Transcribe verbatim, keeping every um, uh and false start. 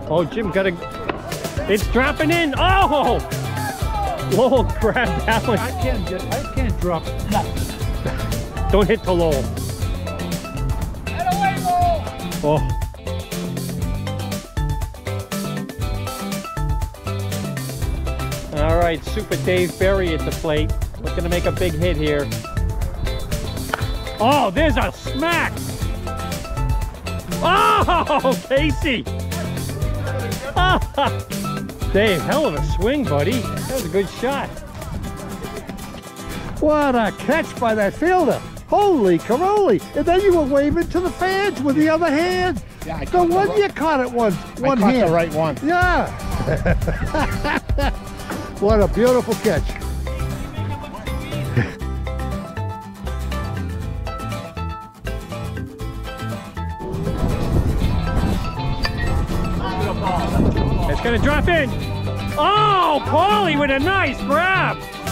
Oh, Jim got a... It's dropping in. Oh! Lowell grabbed that one. I can't get, I can't drop nothing. Don't hit the Lowell. Get away, Lowell! Oh. All right, Super Dave Berry at the plate. Looking to make a big hit here. Oh, there's a smack! Oh, Casey! Dave, hell of a swing, buddy. That was a good shot. What a catch by that fielder. Holy caroli. And then you were waving to the fans with the other hand. Yeah, I the one you caught it one, one I caught hand. the right one. Yeah. What a beautiful catch. It's gonna drop in. Oh, Paulie with a nice grab.